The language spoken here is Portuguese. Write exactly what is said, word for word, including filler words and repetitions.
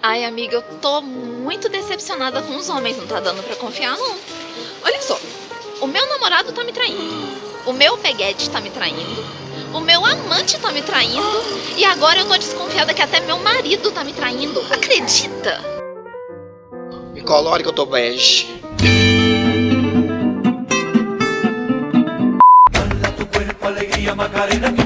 Ai, amiga, eu tô muito decepcionada com os homens, não tá dando pra confiar, não. Olha só, o meu namorado tá me traindo, o meu peguete tá me traindo, o meu amante tá me traindo e agora eu tô desconfiada que até meu marido tá me traindo. Acredita? Me colore que eu tô bege. Macarena.